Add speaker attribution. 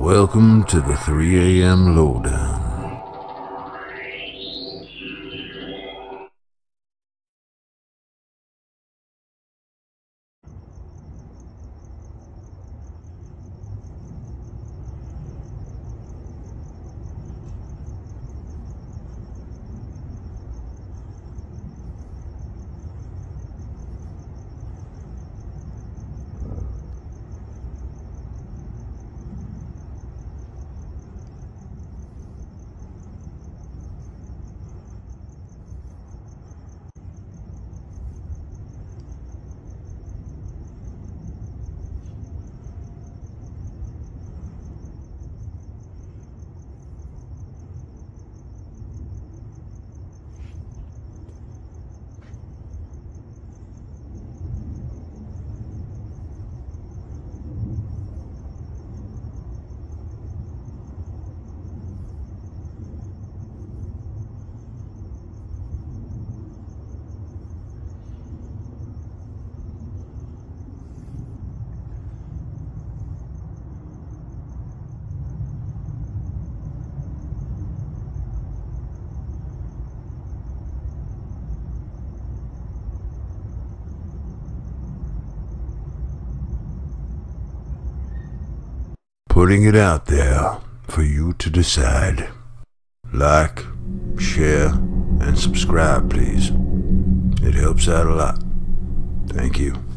Speaker 1: Welcome to the 3 a.m. Lowdown. Putting it out there for you to decide. Like, share, and subscribe, please. It helps out a lot. Thank you.